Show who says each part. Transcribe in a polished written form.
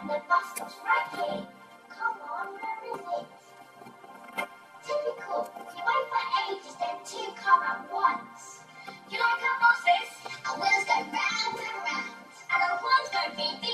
Speaker 1: And the bus stop's right here. Come on, where is it? Typical. You wait for ages, then two come at once. You like our buses? Our wheels go round and round. And our horns go beep.